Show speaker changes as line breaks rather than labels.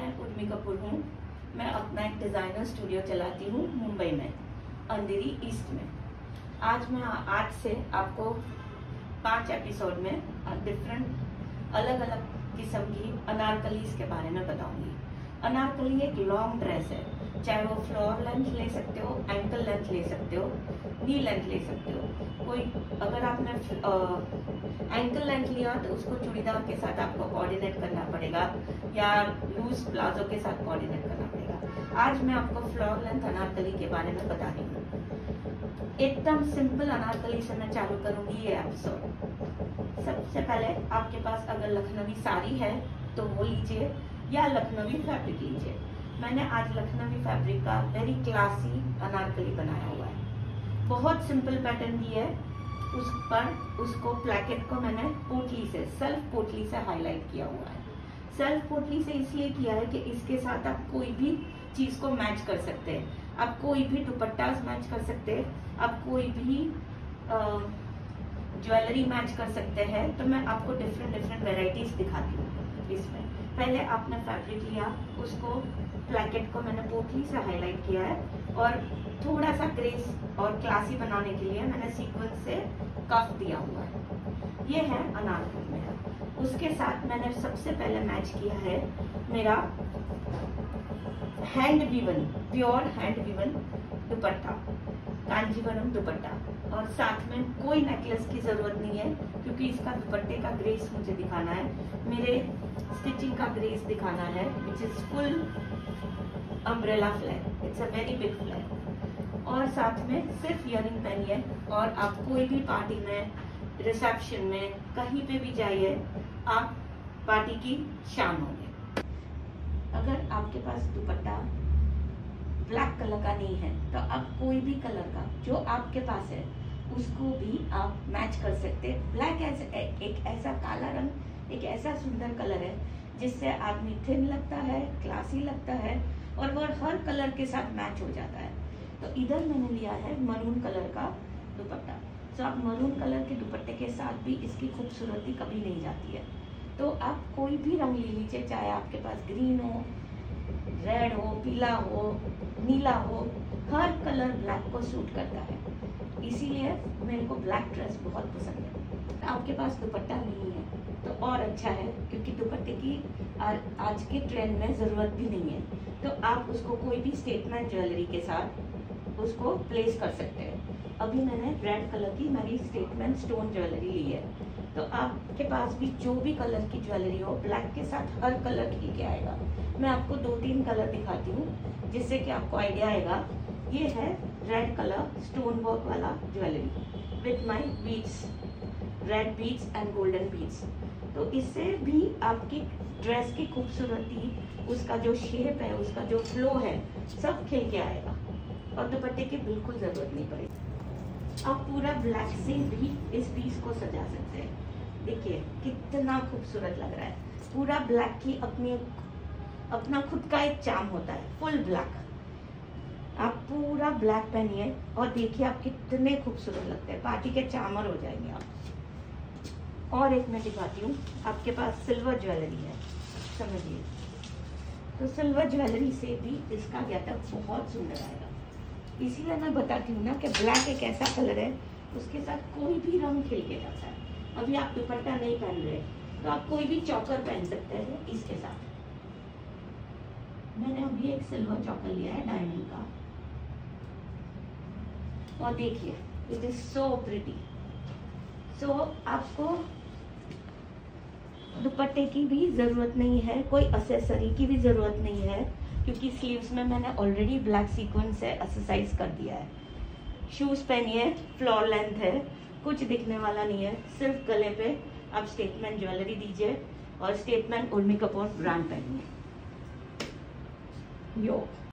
मैं उर्मी कपूर हूँ। मैं अपना एक डिज़ाइनर स्टूडियो चलाती हूँ मुंबई में, अंधेरी ईस्ट में। आज से आपको 5 एपिसोड में डिफरेंट अलग अलग किस्म की अनारकलीज के बारे में बताऊंगी। अनारकली एक लॉन्ग ड्रेस है, चाहे वो फ्लोर लेंथ ले सकते हो, एंकल लेंथ ले सकते हो, नी लेंथ ले सकते हो। कोई अगर आपने एंकल लेंथ लिया तो उसको चूड़ीदार के साथ आपको कोऑर्डिनेट करना पड़ेगा या लूज प्लाजो के साथ कोऑर्डिनेट करना पड़ेगा। आज मैं आपको फ्लोर लेंथ अनारकली के बारे में बता रही हूँ। एकदम सिंपल अनारकली से मैं चालू करूंगी ये एपिसोड। सबसे पहले आपके पास अगर लखनवी साड़ी है तो वो लीजिए या लखनवी फैब्रिक लीजिए। मैंने आज लखनवी फैब्रिक का वेरी क्लासी अनारकली बनाया हुआ है। बहुत सिंपल पैटर्न की है। उस पर उसको प्लैकेट को मैंने पोटली से, सेल्फ पोटली से हाईलाइट किया हुआ है। सेल्फ पोटली से इसलिए किया है कि इसके साथ आप कोई भी चीज को मैच कर सकते हैं। आप कोई भी दुपट्टा मैच कर सकते हैं, आप कोई भी ज्वेलरी मैच कर सकते हैं। तो मैं आपको डिफरेंट वेराइटीज दिखाती हूँ इसमें। पहले आपने फैब्रिक लिया, उसको प्लैकेट को मैंने पोटली से हाईलाइट किया है और थोड़ा सा ग्रेस और क्लासी बनाने के लिए मैंने सीक्वेंस से कफ दिया हुआ है। ये है अनारकली में। उसके साथ मैंने सबसे पहले मैच किया है मेरा hand woven, pure hand woven dupatta, Kanjeevaram dupatta. और साथ में कोई नेकलेस की जरूरत नहीं है क्योंकि इसका दुपट्टे का ग्रेस मुझे दिखाना है, मेरे स्टिचिंग का ग्रेस दिखाना है, which is full umbrella flag. It's a very big flag. और साथ में सिर्फ इयरिंग पहनिए और आप कोई भी पार्टी में, रिसेप्शन में, कहीं पे भी जाइए, आप पार्टी की शान होंगे। अगर आपके पास दुपट्टा ब्लैक कलर का नहीं है तो आप कोई भी कलर का जो आपके पास है उसको भी आप मैच कर सकते हैं। ब्लैक एक ऐसा काला रंग, एक ऐसा सुंदर कलर है जिससे आदमी थिन लगता है, क्लासी लगता है और वो हर कलर के साथ मैच हो जाता है। तो इधर मैंने लिया है मरून कलर का दुपट्टा। तो आप मरून कलर के दुपट्टे के साथ भी इसकी खूबसूरती कभी नहीं जाती है। तो आप कोई भी रंग ले लीजिए, चाहे आपके पास ग्रीन हो, रेड हो, पीला हो, नीला हो, हर कलर ब्लैक को सूट करता है। इसीलिए मेरे को ब्लैक ड्रेस बहुत पसंद है। आपके पास दुपट्टा नहीं है तो और अच्छा है क्योंकि दुपट्टे की आज के ट्रेंड में ज़रूरत भी नहीं है। तो आप उसको कोई भी स्टेटमेंट ज्वेलरी के साथ उसको प्लेस कर सकते हैं। अभी मैंने रेड कलर की मेरी स्टेटमेंट स्टोन ज्वेलरी ली है। तो आपके पास भी जो भी कलर की ज्वेलरी हो, ब्लैक के साथ हर कलर खिल के आएगा। मैं आपको 2-3 कलर दिखाती हूँ जिससे कि आपको आइडिया आएगा। ये है रेड कलर स्टोन वर्क वाला jewellery with my beads, red beads and golden beads. तो इससे भी आपकी ड्रेस की खूबसूरती, उसका जो शेप है, उसका जो फ्लो है, सब खिल के आएगा और दुपट्टे की बिल्कुल जरूरत नहीं पड़ेगी। आप पूरा ब्लैक से भी इस पीस को सजा सकते हैं। देखिए कितना खूबसूरत लग रहा है। पूरा ब्लैक की अपना खुद का एक चार्म होता है, फुल ब्लैक। आप पूरा ब्लैक पहनिए और देखिए आप कितने खूबसूरत लगते हैं, पार्टी के चार्मर हो जाएंगे आप। और एक मैं दिखाती हूँ, आपके पास सिल्वर ज्वेलरी है, समझिए। तो सिल्वर ज्वेलरी से भी इसका गेटअप बहुत सुंदर आएगा। इसीलिए मैं बताती हूँ ना कि ब्लैक एक ऐसा कलर है, उसके साथ कोई भी रंग खिल के जाता है। अभी आप दुपट्टा नहीं पहन रहे तो आप कोई भी चौकर पहन सकते हैं इसके साथ। मैंने अभी एक सिल्वर चौकर लिया है डायमंड का और देखिए it is so pretty. So आपको दुपट्टे की भी जरूरत नहीं है, कोई एक्सेसरी की भी जरूरत नहीं है क्योंकि स्लीव्स में मैंने ऑलरेडी ब्लैक सीक्वेंस से एक्सरसाइज कर दिया है। शूज पहनिए, फ्लोर लेंथ है, कुछ दिखने वाला नहीं है। सिर्फ गले पे आप स्टेटमेंट ज्वेलरी दीजिए और स्टेटमेंट उर्मी कपूर ब्रांड पहनिए। यो